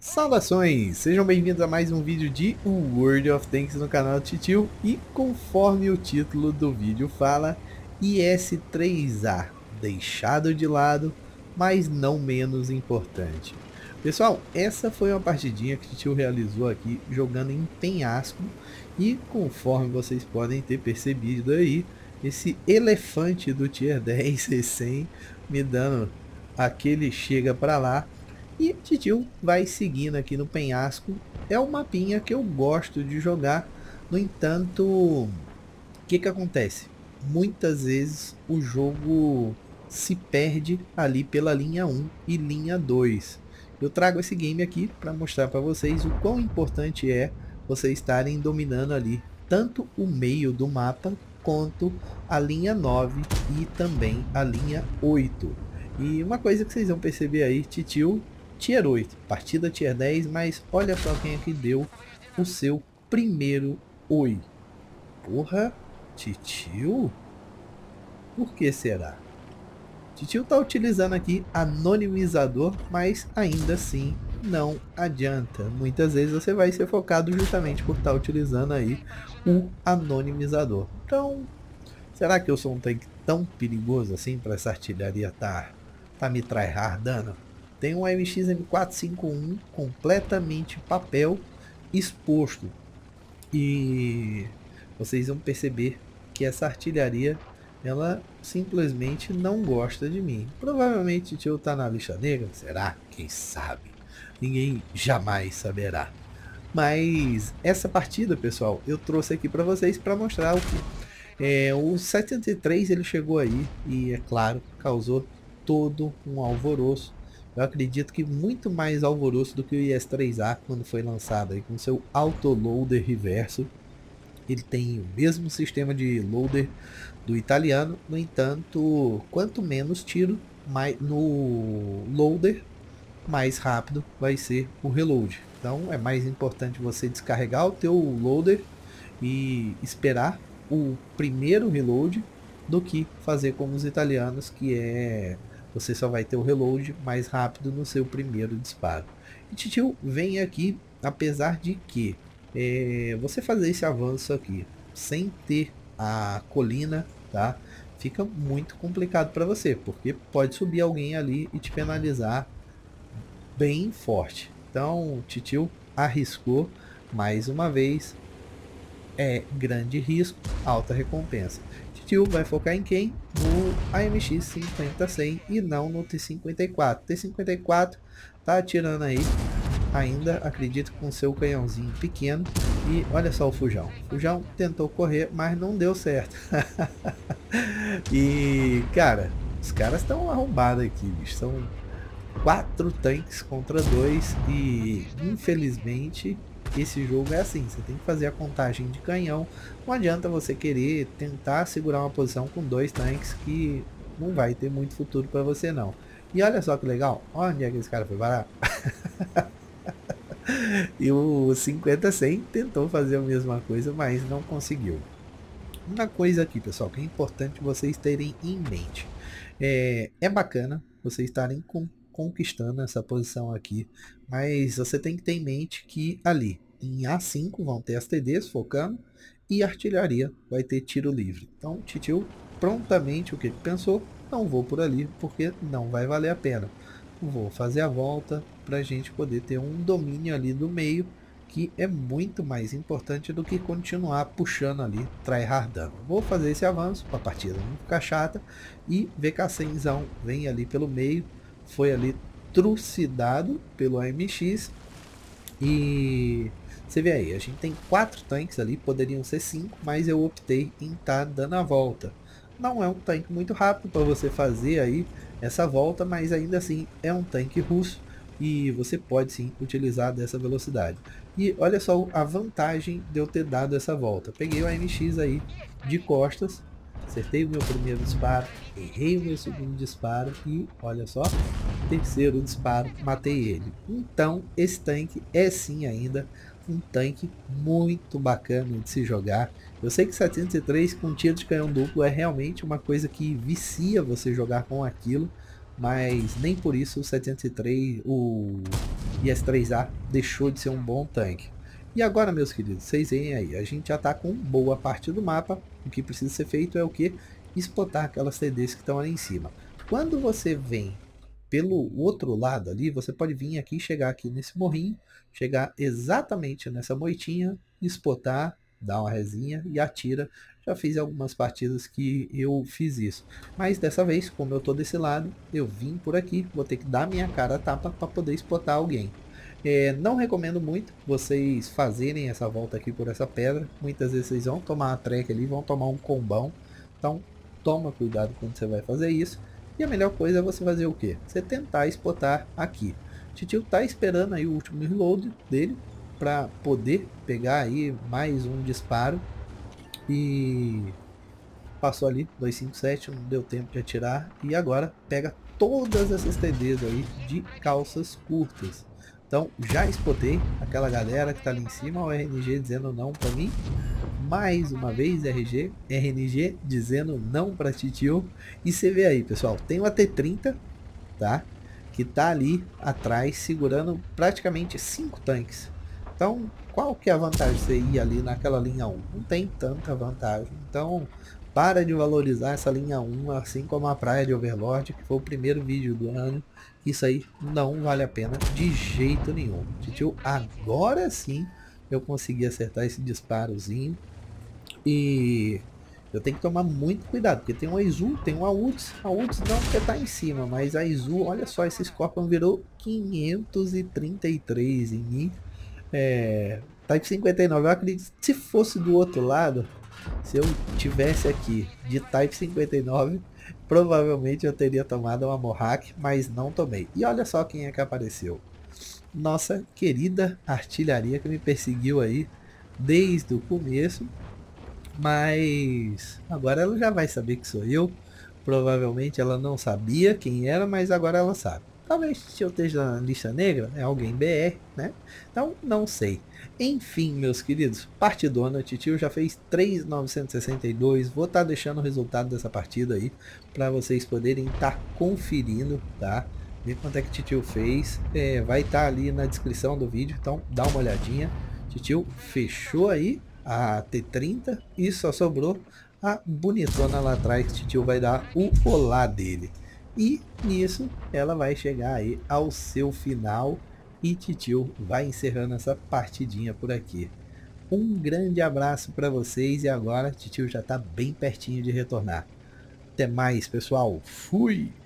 Saudações! Sejam bem-vindos a mais um vídeo de World of Tanks no canal Titio. E conforme o título do vídeo fala, IS-3A, deixado de lado, mas não menos importante. Pessoal, essa foi uma partidinha que o Titio realizou aqui, jogando em penhasco. E conforme vocês podem ter percebido aí, esse elefante do Tier 10 recém me dando aquele chega pra lá. E Titio vai seguindo aqui no penhasco. É um mapinha que eu gosto de jogar. No entanto, o que acontece? Muitas vezes o jogo se perde ali pela linha 1 e linha 2. Eu trago esse game aqui para mostrar para vocês o quão importante é vocês estarem dominando ali tanto o meio do mapa quanto a linha 9 e também a linha 8. E uma coisa que vocês vão perceber aí, Titio Tier 8, partida Tier 10, mas olha só quem é que deu o seu primeiro oi. Porra, Titio? Por que será? Titio tá utilizando aqui anonimizador, mas ainda assim não adianta. Muitas vezes você vai ser focado justamente por estar utilizando aí o anonimizador. Então, será que eu sou um tanque tão perigoso assim para essa artilharia tá me tryhardando? Tem um MX M451 completamente papel exposto. E vocês vão perceber que essa artilharia, ela simplesmente não gosta de mim. Provavelmente o tio tá na lixa negra, será? Quem sabe? Ninguém jamais saberá. Mas essa partida, pessoal, eu trouxe aqui para vocês para mostrar o que o 73 ele chegou aí e, é claro, causou todo um alvoroço. Eu acredito que muito mais alvoroço do que o IS-3A quando foi lançado aí com seu autoloader reverso. Ele tem o mesmo sistema de loader do italiano, no entanto, quanto menos tiro mais no loader, mais rápido vai ser o reload. Então é mais importante você descarregar o teu loader e esperar o primeiro reload do que fazer como os italianos, que é você só vai ter o reload mais rápido no seu primeiro disparo. E Titio vem aqui, apesar de que você fazer esse avanço aqui sem ter a colina, tá? Fica muito complicado para você, porque pode subir alguém ali e te penalizar bem forte. Então, Titio arriscou mais uma vez. É grande risco, alta recompensa. Titio vai focar em quem? No AMX 50-100 e não no T54. T54 tá atirando aí, ainda acredito com seu canhãozinho pequeno. E olha só o Fujão. Fujão tentou correr, mas não deu certo. E cara, os caras estão arrombados aqui, bicho. São 4 tanques contra 2 e infelizmente esse jogo é assim, você tem que fazer a contagem de canhão. Não adianta você querer tentar segurar uma posição com 2 tanques, que não vai ter muito futuro para você não. E olha só que legal, onde é que esse cara foi parar? E o 50-100 tentou fazer a mesma coisa, mas não conseguiu. Uma coisa aqui, pessoal, que é importante vocês terem em mente. É bacana vocês estarem conquistando essa posição aqui, mas você tem que ter em mente que ali em A5 vão ter as TDs focando e artilharia vai ter tiro livre. Então Titio prontamente o que pensou? Não vou por ali porque não vai valer a pena. Vou fazer a volta para a gente poder ter um domínio ali do meio, que é muito mais importante do que continuar puxando ali, tryhardando. Vou fazer esse avanço para a partida não ficar chata. E VK100zão vem ali pelo meio, foi ali trucidado pelo AMX. E você vê aí, a gente tem 4 tanques ali, poderiam ser 5, mas eu optei em estar dando a volta. Não é um tanque muito rápido para você fazer aí essa volta, mas ainda assim é um tanque russo e você pode sim utilizar dessa velocidade. E olha só a vantagem de eu ter dado essa volta. Peguei o AMX aí de costas, acertei o meu primeiro disparo, errei o meu segundo disparo e olha só, terceiro disparo, matei ele. Então esse tanque é sim ainda um tanque muito bacana de se jogar. Eu sei que 703 com tiro de canhão duplo é realmente uma coisa que vicia você jogar com aquilo, mas nem por isso o 703, o IS-3A deixou de ser um bom tanque. E agora, meus queridos, vocês veem aí, a gente já está com boa parte do mapa. O que precisa ser feito é o que? Spotar aquelas TDs que estão ali em cima. Quando você vem pelo outro lado ali, você pode vir aqui, chegar aqui nesse morrinho, chegar exatamente nessa moitinha, spotar, dá uma resinha e atira. Já fiz algumas partidas que eu fiz isso, mas dessa vez, como eu tô desse lado, eu vim por aqui, vou ter que dar minha cara a tapa para poder spotar alguém. Não recomendo muito vocês fazerem essa volta aqui por essa pedra. Muitas vezes vocês vão tomar uma track ali, vão tomar um combão. Então toma cuidado quando você vai fazer isso. E a melhor coisa é você fazer o que? Você tentar spotar aqui. O Titio tá esperando aí o último reload dele para poder pegar aí mais um disparo. E passou ali 257, não deu tempo de atirar. E agora pega todas essas TDs aí de calças curtas. Então já spotei aquela galera que tá ali em cima, o RNG dizendo não para mim. Mais uma vez RNG dizendo não para Titio. E você vê aí, pessoal, tem uma T30, tá? Que tá ali atrás segurando praticamente 5 tanques. Então, qual que é a vantagem de você ir ali naquela linha 1? Não tem tanta vantagem. Então, para de valorizar essa linha 1, assim como a praia de Overlord, que foi o primeiro vídeo do ano. Isso aí não vale a pena de jeito nenhum. Titio, agora sim eu consegui acertar esse disparozinho. E eu tenho que tomar muito cuidado, porque tem um Izu, tem um AUTS. A AUTS não porque tá em cima, mas a Izu, olha só, esse Scorpion virou 533 em mim. Type 59, eu acredito que se fosse do outro lado, se eu tivesse aqui de Type 59, provavelmente eu teria tomado uma Mohawk, mas não tomei. E olha só quem é que apareceu. Nossa querida artilharia que me perseguiu aí desde o começo. Mas agora ela já vai saber que sou eu. Provavelmente ela não sabia quem era, mas agora ela sabe. Talvez se eu esteja na lista negra, é alguém BR, né? Então, não sei. Enfim, meus queridos, partidona. Titio já fez 3.962. Vou estar deixando o resultado dessa partida aí, para vocês poderem estar conferindo, tá? Ver quanto é que Titio fez. Vai estar ali na descrição do vídeo, então dá uma olhadinha. Titio fechou aí a T30 e só sobrou a bonitona lá atrás que Titio vai dar o olá dele. E nisso ela vai chegar aí ao seu final e Titio vai encerrando essa partidinha por aqui. Um grande abraço para vocês e agora Titio já está bem pertinho de retornar. Até mais, pessoal. Fui!